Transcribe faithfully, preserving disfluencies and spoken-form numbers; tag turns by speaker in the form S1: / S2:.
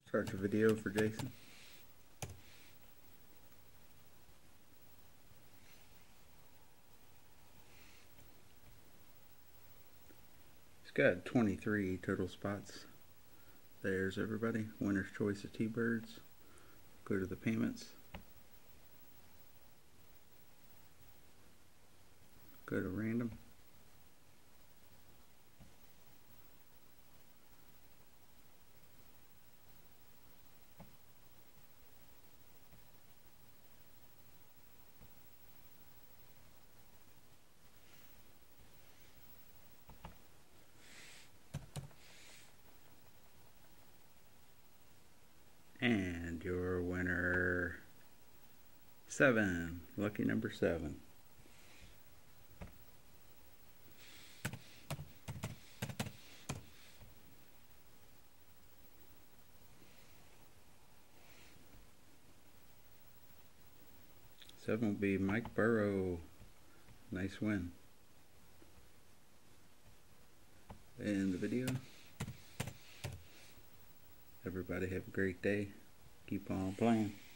S1: Start the video for Jason. He's got twenty-three total spots. There's everybody. Winner's choice of T-Birds. Go to the payments. Go to random. And your winner, seven, lucky number seven. Seven will be Mike Burrow. Nice win. In the video. Everybody have a great day. Keep on playing.